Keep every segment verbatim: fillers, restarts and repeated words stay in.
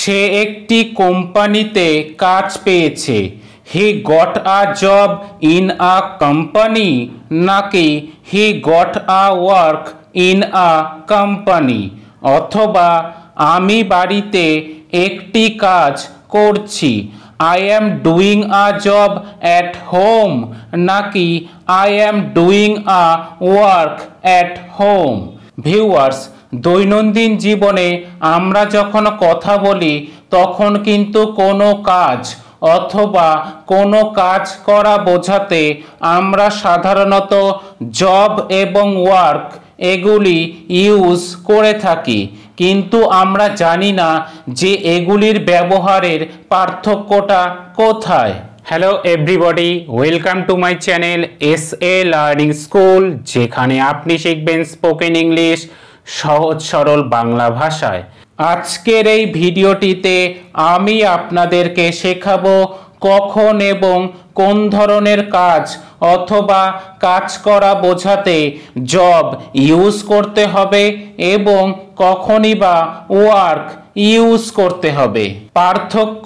সে একটি কোম্পানিতে কাজ পেয়েছে। He got a job in a company নাকি he got a work in a company, অথবা আমি বাড়িতে একটি কাজ করছি, I am doing a job at home নাকি I am doing a work at home. Viewers, দৈনন্দিন জীবনে আমরা যখন কথা বলি তখন কিন্তু কোনো কাজ অথবা কোনো কাজ করা বোঝাতে আমরা সাধারণত জব এবং ওয়ার্ক এগুলি ইউজ করে থাকি, কিন্তু আমরা জানি না যে এগুলির ব্যবহারের পার্থক্যটা কোথায়। Hello everybody, welcome to my channel S A learning school, যেখানে আপনি শিখবেন স্পোকেন ইংলিশ সহজ সরল বাংলা ভাষায়। আজকের এই ভিডিওটিতে আমি আপনাদেরকে শেখাবো কখন এবং কোন ধরনের কাজ অথবা কাজ করা বোঝাতে জব ইউজ করতে হবে এবং কখনই বা ওয়ার্ক ইউজ করতে হবে। পার্থক্য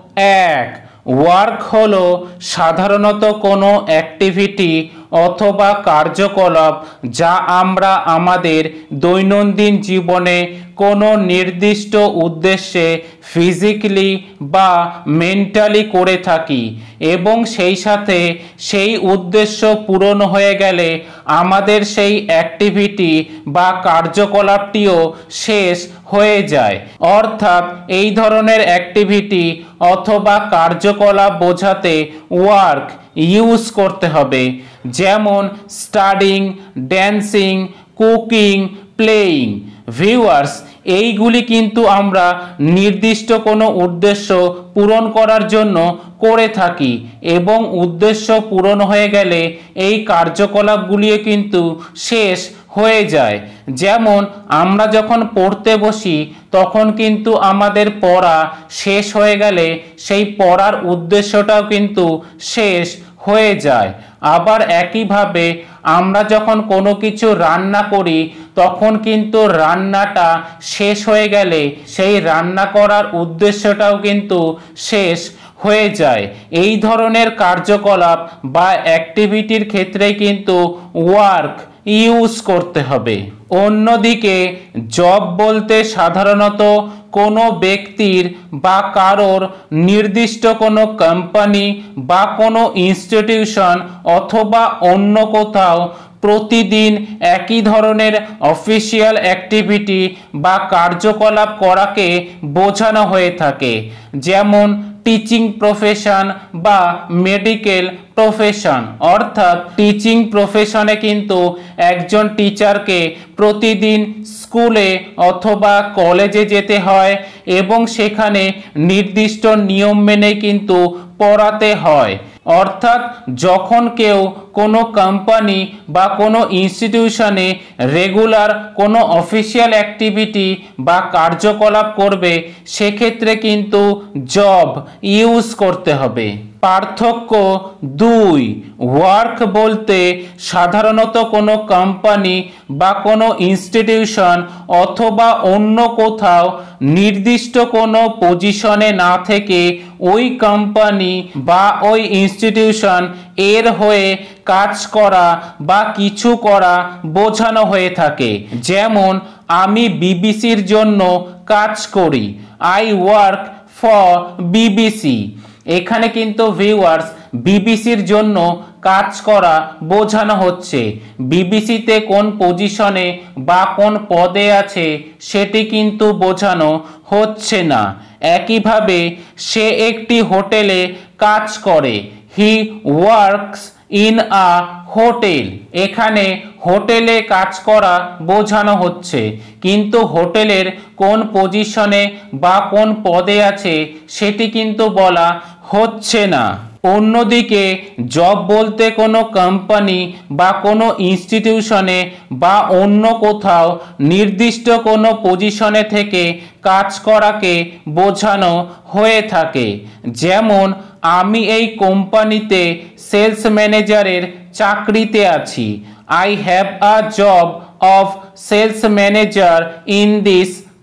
এক, ওয়ার্ক হলো সাধারণত কোনো অ্যাক্টিভিটি অথবা কার্যকলাপ যা আমরা আমাদের দৈনন্দিন জীবনে কোনো নির্দিষ্ট উদ্দেশ্যে ফিজিক্যালি বা মেন্টালি করে থাকি এবং সেই সাথে সেই উদ্দেশ্য পূরণ হয়ে গেলে আমাদের সেই অ্যাক্টিভিটি বা কার্যকলাপটিও শেষ হয়ে যায়। অর্থাৎ এই ধরনের অ্যাক্টিভিটি অথবা কার্যকলাপ বোঝাতে ওয়ার্ক ইউজ করতে হবে, যেমন studying, dancing, cooking, playing. Viewers, এইগুলি কিন্তু আমরা নির্দিষ্ট কোনো উদ্দেশ্য পূরণ করার জন্য করে থাকি এবং উদ্দেশ্য পূরণ হয়ে গেলে এই কার্যকলাপগুলিও কিন্তু শেষ হয়ে যায়। যেমন আমরা যখন পড়তে বসি তখন কিন্তু আমাদের পড়া শেষ হয়ে গেলে সেই পড়ার উদ্দেশ্যটাও কিন্তু শেষ হয়ে যায়। আবার একইভাবে আমরা যখন কোনো কিছু রান্না করি তখন কিন্তু রান্নাটা শেষ হয়ে গেলে সেই রান্না করার উদ্দেশ্যটাও কিন্তু শেষ হয়ে যায়। এই ধরনের কার্যকলাপ বা অ্যাক্টিভিটির ক্ষেত্রে কিন্তু ওয়ার্ক ইউজ করতে হবে। অন্যদিকে জব বলতে সাধারণত কোনো ব্যক্তির বা কারোর নির্দিষ্ট কোনো কোম্পানি বা কোনো ইনস্টিটিউশন অথবা অন্য কোথাও প্রতিদিন একই ধরনের অফিসিয়াল অ্যাক্টিভিটি বা কার্যকলাপ করাকে বোঝানো হয়ে থাকে, যেমন টিচিং প্রফেশন বা মেডিকেল প্রফেশন। অর্থাৎ টিচিং প্রফেশনে কিন্তু একজন টিচারকে প্রতিদিন স্কুলে অথবা কলেজে যেতে হয় এবং সেখানে নির্দিষ্ট নিয়ম মেনে কিন্তু পড়াতে হয়। অর্থাৎ যখন কেউ কোনো কোম্পানি বা কোনো ইনস্টিটিউশনে রেগুলার কোনো অফিসিয়াল অ্যাক্টিভিটি বা কার্যকলাপ করবে সেক্ষেত্রে কিন্তু জব ইউজ করতে হবে। পার্থক্য দুই, ওয়ার্ক বলতে সাধারণত কোনো কোম্পানি বা কোনো ইনস্টিটিউশন অথবা অন্য কোথাও নির্দিষ্ট কোনো পজিশনে না থেকে ওই কোম্পানি বা ওই ইনস্টিটিউশন এর হয়ে কাজ করা বা কিছু করা বোঝানো হয়ে থাকে। যেমন আমি বিবিসির জন্য কাজ করি, আই ওয়ার্ক ফর বিবিসি। এখানে কিন্তু ভিউয়ার্স বিবিসির জন্য কাজ করা বোঝানো হচ্ছে, বিবিসিতে কোন পজিশনে বা কোন পদে আছে সেটি কিন্তু বোঝানো হচ্ছে না। একইভাবে সে একটি হোটেলে কাজ করে, he works in a hotel. এখানে হোটেলে কাজ করা বোঝানো হচ্ছে, কিন্তু হোটেলের কোন পজিশনে বা কোন পদে আছে সেটি কিন্তু বলা হচ্ছে না। অন্যদিকে জব বলতে কোনো কোম্পানি বা কোনো ইনস্টিটিউশনে বা অন্য কোথাও নির্দিষ্ট কোনো পজিশনে থেকে কাজ করাকে বোঝানো হয়ে থাকে। যেমন আমি এই কোম্পানিতে সেলস ম্যানেজারের চাকরিতে আছি, I have a job of sales manager in this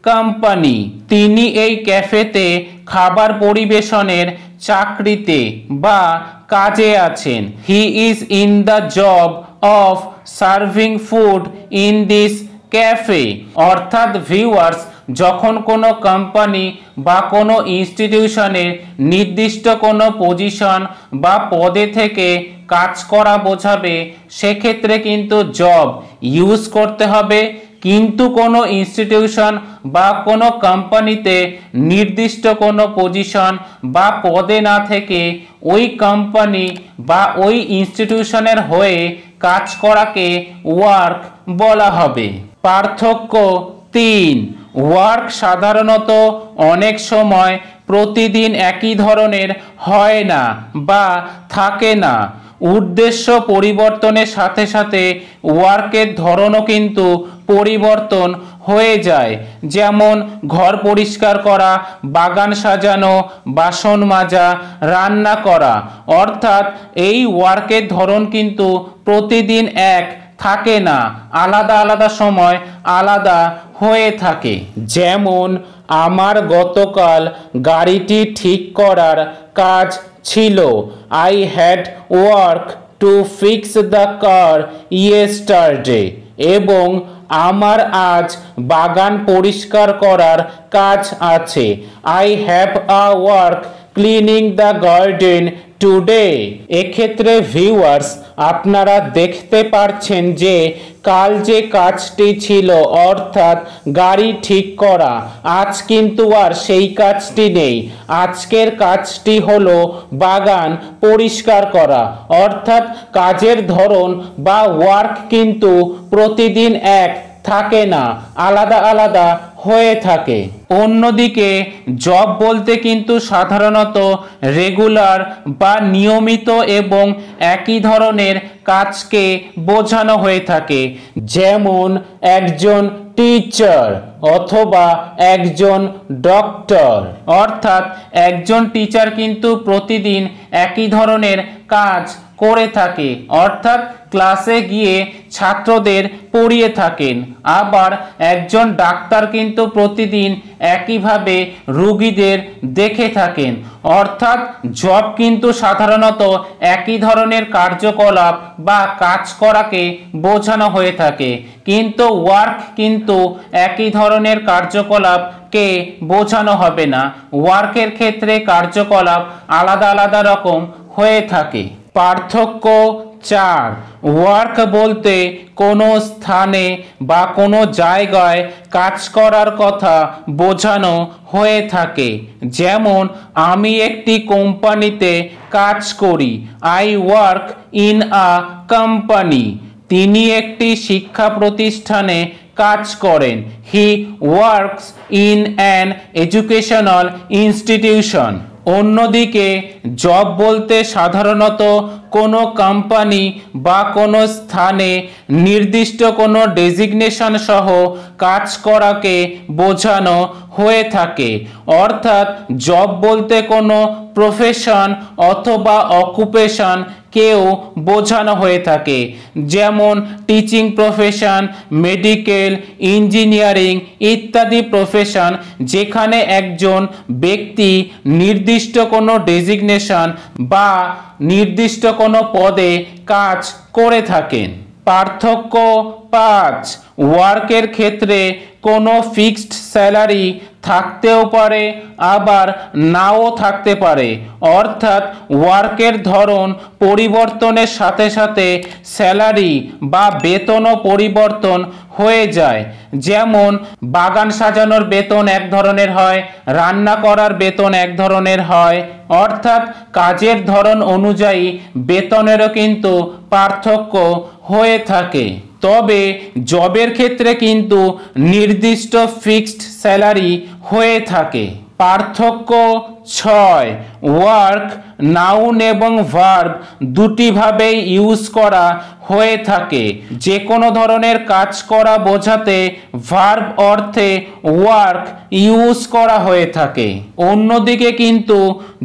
company. তিনি এই ক্যাফেতে খাবার পরিবেশনের চাকরিতে বা কাজে আছেন। He is in the job of serving food in this café. অর্থাৎ ভিউয়ার্স, যখন কোনো কোম্পানি বা কোনো ইনস্টিটিউশনে নির্দিষ্ট কোনো পজিশন বা পদে থেকে কাজ করা বোঝাবে, সেক্ষেত্রে কিন্তু জব ইউজ করতে হবে। কিন্তু কোনো ইনস্টিটিউশন বা কোনো কোম্পানিতে নির্দিষ্ট কোনো পজিশন বা পদে না থেকে ওই কোম্পানি বা ওই ইনস্টিটিউশনের হয়ে কাজ করাকে ওয়ার্ক বলা হবে। পার্থক্য তিন। ওয়ার্ক সাধারণত অনেক সময় প্রতিদিন একই ধরনের হয় না বা থাকে না। উদ্দেশ্য পরিবর্তনের সাথে সাথে ওয়ার্কের ধরনও কিন্তু পরিবর্তন হয়ে যায়। যেমন ঘর পরিষ্কার করা, বাগান সাজানো, বাসন মাজা, রান্না করা। অর্থাৎ এই ওয়ার্কের ধরন কিন্তু প্রতিদিন এক থাকে না, আলাদা আলাদা সময় আলাদা হয়ে থাকে। যেমন আমার গতকাল গাড়িটি ঠিক করার কাজ ছিল। I had work to fix the car yesterday. এবং আমার আজ বাগান পরিষ্কার করার কাজ আছে। I have a work cleaning the garden today. এক্ষেত্রে ভিউয়ার্স, আপনারা দেখতে পারছেন যে কাল যে কাজটি ছিল অর্থাৎ গাড়ি ঠিক করা, আজ কিন্তু আর সেই কাজটি নেই। আজকের কাজটি হলো বাগান পরিষ্কার করা। অর্থাৎ কাজের ধরন বা ওয়ার্ক কিন্তু প্রতিদিন এক থাকে না, আলাদা আলাদা হয়ে থাকে। অন্যদিকে জব বলতে কিন্তু সাধারণত রেগুলার বা নিয়মিত এবং একই ধরনের কাজকে বোঝানো হয়ে থাকে। যেমন একজন টিচার অথবা একজন ডক্টর। অর্থাৎ একজন টিচার কিন্তু প্রতিদিন একই ধরনের কাজ করে থাকে, অর্থাৎ ক্লাসে গিয়ে ছাত্রদের পড়িয়ে থাকেন। আবার একজন ডাক্তার কিন্তু প্রতিদিন একইভাবে রোগীদের দেখে থাকেন। অর্থাৎ জব কিন্তু সাধারণত একই ধরনের কার্যকলাপ বা কাজ করাকে বোঝানো হয়ে থাকে, কিন্তু ওয়ার্ক কিন্তু একই ধরনের কার্যকলাপকে বোঝানো হবে না। ওয়ার্কের ক্ষেত্রে কার্যকলাপ আলাদা আলাদা রকম হয়ে থাকে। পার্থক্য চার। ওয়ার্ক বলতে কোনো স্থানে বা কোনো জায়গায় কাজ করার কথা বোঝানো হয়ে থাকে। যেমন আমি একটি কোম্পানিতে কাজ করি। I work in a company. তিনি একটি শিক্ষা প্রতিষ্ঠানে কাজ করেন। He works in an educational institution. অন্যদিকে জব বলতে সাধারণত কোনো কোম্পানি বা কোনো স্থানে নির্দিষ্ট কোনো ডেজিগনেশন সহ কাজ করাকে বোঝানো হয়ে থাকে। অর্থাৎ জব বলতে কোনো প্রফেশন অথবা অকুপেশন কেউ বোঝানো হয়ে থাকে। যেমন টিচিং প্রফেশন, মেডিকেল, ইঞ্জিনিয়ারিং ইত্যাদি প্রফেশন, যেখানে একজন ব্যক্তি নির্দিষ্ট কোনো ডেজিগনেশন বা নির্দিষ্ট কোনো পদে কাজ করে থাকেন। পার্থক্য পাঁচ। ওয়ার্কের ক্ষেত্রে কোনো ফিক্সড স্যালারি থাকতেও পারে, আবার নাও থাকতে পারে। অর্থাৎ ওয়ার্কের ধরন পরিবর্তনের সাথে সাথে স্যালারি বা বেতনও পরিবর্তন হয়ে যায়। যেমন বাগান সাজানোর বেতন এক ধরনের হয়, রান্না করার বেতন এক ধরনের হয়। অর্থাৎ কাজের ধরন অনুযায়ী বেতনেরও কিন্তু পার্থক্য হয়ে থাকে। তবে জবের ক্ষেত্রে কিন্তু নির্দিষ্ট ফিক্সড স্যালারি হয়ে থাকে। পার্থক্য ছয়। ওয়ার্ক নাউন এবং ভার্ব দুটিভাবেই ইউজ করা হয়ে থাকে। যে কোনো ধরনের কাজ করা বোঝাতে ভার্ব অর্থে ওয়ার্ক ইউজ করা হয়ে থাকে। অন্যদিকে কিন্তু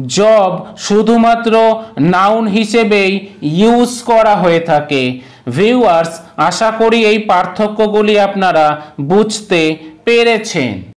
জব শুধুমাত্র নাউন হিসেবেই ইউজ করা হয়ে থাকে। ভিউয়ার্স, আশা করি এই পার্থক্যগুলি আপনারা বুঝতে পেরেছেন।